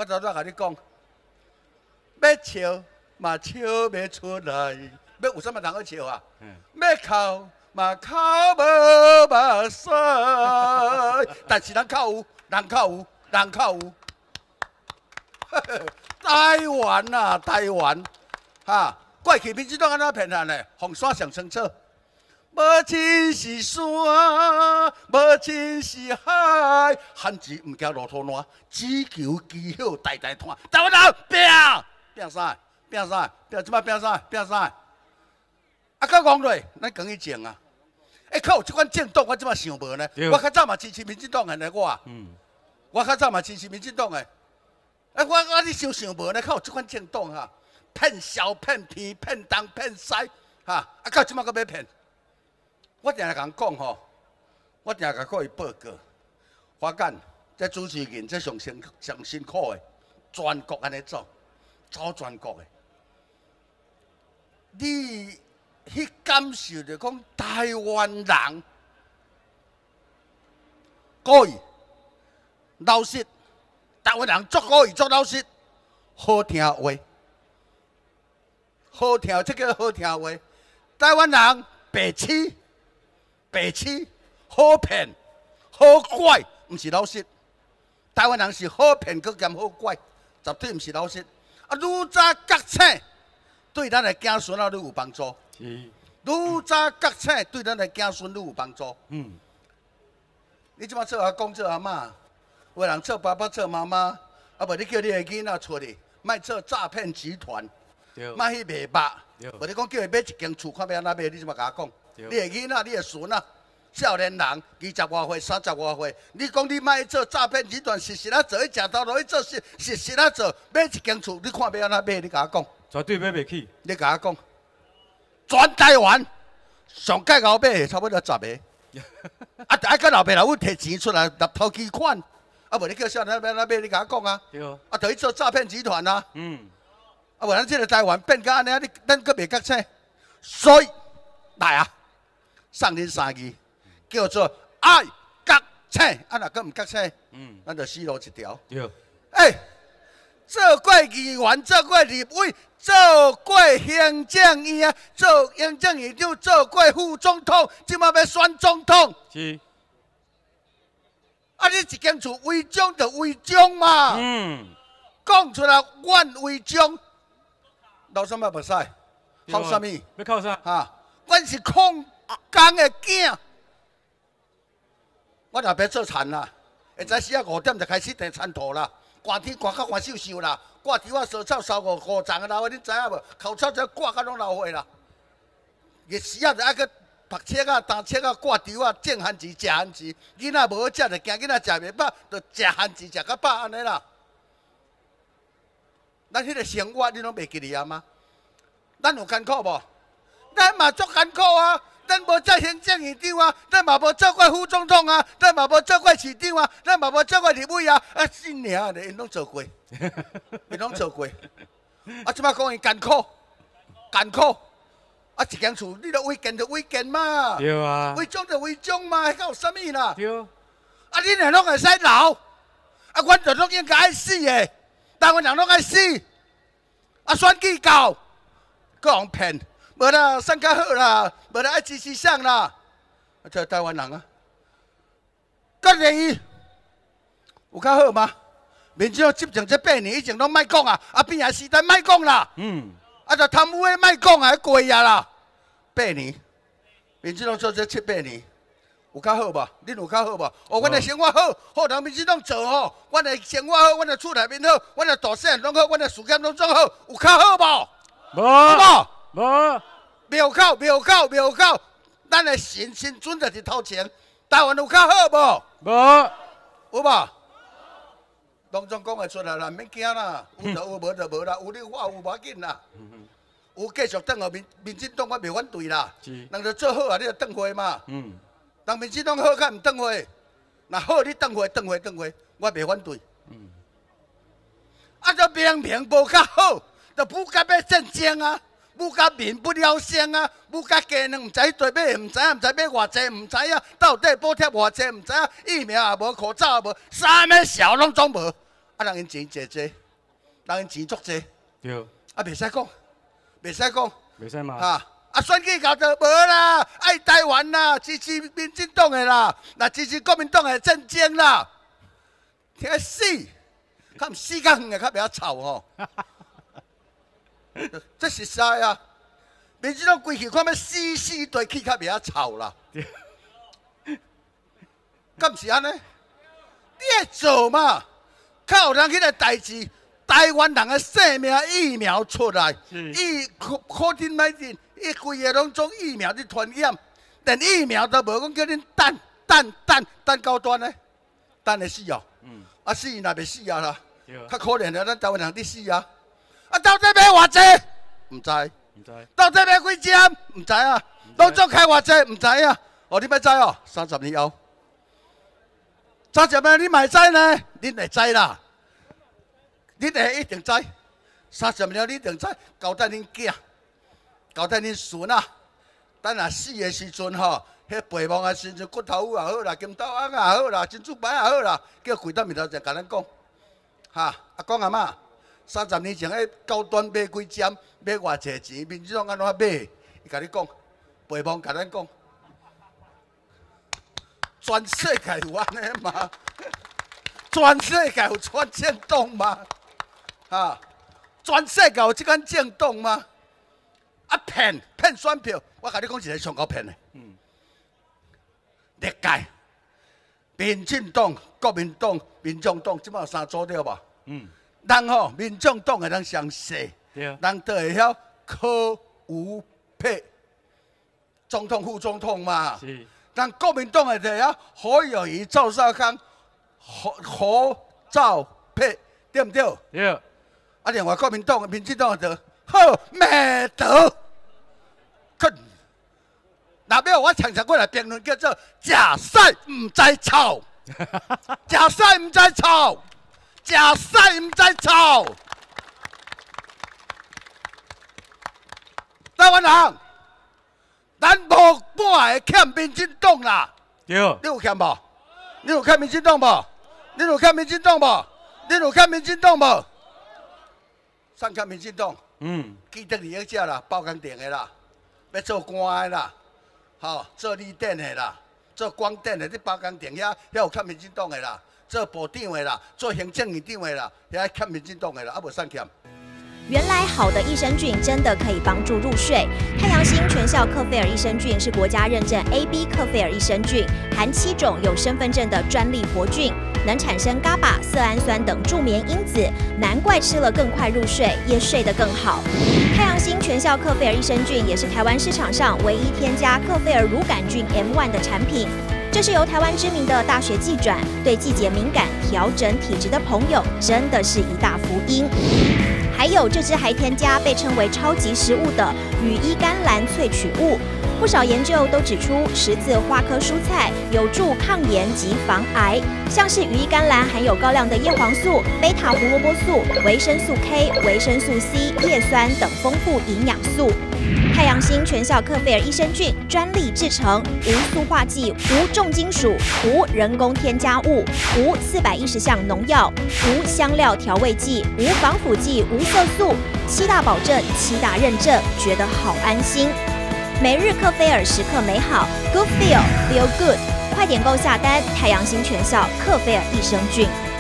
我早早甲你讲，要笑嘛笑袂出来，要有啥物人去笑啊？要哭嘛哭无目屎，但是人哭有，人哭有，人哭有。台湾呐，台湾，哈，过去民进党安怎骗人呢？红山上清楚。无亲是山，无亲是海，汉字毋惊骆驼烂，只求基好代代传。台湾人拼啥？拼啥？拼即摆拼啥？拼啥？啊，到讲落，咱讲以前啊，靠有即款政党，我即摆想无呢。我较早嘛支持民进党的呢，我较早嘛支持民进党的。我你想无呢？靠有即款政党哈，骗小骗偏骗东骗西哈，啊到即摆搁要骗。我定来甲人讲吼，我定甲各位报告，法干这主持人这上辛苦的，全国安尼走全国的。你去感受着讲台湾人故意老实，台湾人足故意足老实，好听话，好听，这叫好听话。台湾人白痴。白痴，好骗，好怪，毋是老实。台湾人是好骗，佮兼好怪，绝对毋是老实。啊，愈早觉醒，对咱的子孙啊愈有帮助。愈早觉醒，对咱的子孙愈有帮助。你即摆做阿公做阿嬷，有人做爸爸做妈妈，啊无你叫你的囡仔出去，莫做诈骗集团，莫去卖肉。无你讲叫伊买一间厝，看要安怎买，你即摆甲我讲。你的囡仔，你的孙啊，少年人20外岁、30外岁，你讲你莫做诈骗集团，实啊做，去食头路去做实啊做，买一间厝，你看要安怎买？你甲我讲， 绝对买袂起。 你甲我讲，全台湾上盖后买差不多10个，啊，甲老爸老母摕钱出来立投期款，啊，无你叫少年要安怎买？你甲我讲啊，啊，就去做诈骗集团啊，啊，无咱这个台湾变甲安尼，咱阁袂觉醒，所以来啊！送恁3字，叫做爱觉醒。啊，若阁毋觉醒，咱就死路一条。做过议员，做过立委，做过行政院啊，做行政院长，做过副总统，即马要选总统。 是。 啊，你一间厝违章就违章嘛。讲出来，阮违章，留什么袂使？靠什么？ 要靠啥？ 哈。阮是控工的囝，我若要做田啦，会知时啊5点就开始地田土啦，寒天寒到寒飕啦，挂稻啊、烧草、烧5丛的老岁，你知影无？口草只挂到拢老岁啦。日时啊，就爱去读册啊、担册啊、挂稻啊、种番薯、食番薯。囡仔无好食，就惊囡仔食袂饱，就食番薯食到饱安尼啦。咱迄个生活你拢袂记哩啊吗？咱有艰苦无？咱嘛足艰苦啊！咱无做行政院长啊，咱嘛无做过副总统啊，咱嘛无做过市长啊，咱嘛无做过立委啊，啊，新娘的因拢做过，因拢做过。啊，即摆讲伊艰苦，艰苦。啊，一间厝你著违建就违建嘛， 对啊， 违章就违章嘛，迄个有啥物啦？ 对。 啊，恁人拢会使留，啊，阮着拢应该爱死的，台湾人拢爱死。啊，选举到，搁人骗。无啦，选较好啦，无啦爱支持谁啦？啊，这台湾人啊，甲你有较好吗？民进党执政这8年以前拢莫讲啊，啊边啊时代莫讲啦。啊，就贪污的莫讲啊，过啊啦。8年，民进党做这7、8年，有较好无？恁有较好无？哦，阮的生活好，好人民进党做吼，阮的生活好，阮的厝内面好，阮的大细拢好，阮的事业拢做好，有较好无？无。 无， 庙口，咱的神尊就是头前。台湾有较好无？ 无， 有无？拢总讲会出来啦，免惊啦，有就有，无就无啦，有你我有无要紧啦。有继续转互民进党，我袂反对啦。人就做好啊，你就转回嘛。人民进党好，敢毋转回？若好，你转回，我袂反对。啊，就明无较好，就不该要战争啊！母甲民不聊生啊，母甲鸡卵毋知去对买，毋知影，毋知买偌济，毋知影到底补贴偌济，毋知影疫苗也无，口罩也无，啥物小拢总无。啊， 啊，人因钱济济，人因钱足济， 对， 啊，袂使讲，袂使讲， 袂使嘛。 啊，选举搞得无啦，爱台湾啦，支持民进党的啦，那支持国民党的战争啦，听死，较毋死较远的，较袂晓吵吼。这实在啊，民进党规气看要死死地去，较袂晓吵啦。敢毋是安尼？你爱做嘛？较有人迄个代志，台湾人的性命疫苗出来，COVID-19，伊规个拢种疫苗伫传染，连疫苗都无讲叫恁等高端呢，等会死哦。啊死若袂死啊啦，较可怜的咱台湾人伫死啊。啊到底买偌济？毋知。到底买几针？毋知啊。拢总开偌济？毋知啊。哦，你要知哦，30年后。30年你嘛会知呢？恁会知啦。恁会一定知。30年你一定知，交代恁囝，交代恁孙啊。等若死的时阵吼，迄陪亡的时阵，骨头母也好啦，金刀翁也好啦，珍珠牌也好啦，叫跪到面头前甲咱讲，哈，阿公阿嬷，30年前迄高端买几针，买偌济钱，民进党安怎买？伊甲你讲，陪亡甲咱讲，全世界有安尼吗？全世界有穿震动吗？啊，全世界有即款震动吗？啊骗选票，我甲你讲一个上高骗的。历届民进党、国民党、民众党，即摆有3组对无？人吼，民众党的人上细，人都会晓柯吴配总统、副总统嘛。但国民党的就晓侯友宜、赵少康、侯赵配，对毋对？ 对。 啊，另外国民党、民进党的好美德。若要我常常过来评论，叫做假赛唔知吵，假赛唔知吵，假赛唔知吵。台湾人，咱无半个欠民进党啦。 对。 你有欠无？你有欠民进党无？你有欠民进党无？你有欠民进党无？上欠民进党。记得你迄只啦，包工店的啦，要做官的啦。吼，做绿电的啦，做光电的，你包工店遐有欠民进党的啦，做部长的啦，做行政院长的啦，遐欠民进党的啦，啊无啥欠。 原来好的益生菌真的可以帮助入睡。太阳星全效克菲尔益生菌是国家认证 AB 克菲尔益生菌，含7种有身份证的专利活菌，能产生伽巴、色氨酸等助眠因子，难怪吃了更快入睡，也睡得更好。太阳星全效克菲尔益生菌也是台湾市场上唯一添加克菲尔乳杆菌 M1 的产品。这是由台湾知名的大学季转，对季节敏感、调整体质的朋友，真的是一大福音。还有这支还添加被称为超级食物的羽衣甘蓝萃取物，不少研究都指出，十字花科蔬菜有助抗炎及防癌。像是羽衣甘蓝含有高量的叶黄素、贝塔胡萝卜素、维生素 K、维生素 C、叶酸等丰富营养素。太阳星全效克菲尔益生菌专利制成，无塑化剂、无重金属、无人工添加物、无410项农药、无香料调味剂、无防腐剂、无色素，7大保证、7大认证，觉得好安心。每日克菲尔时刻美好 ，Good Feel Feel Good， 快点购下单！太阳星全效克菲尔益生菌。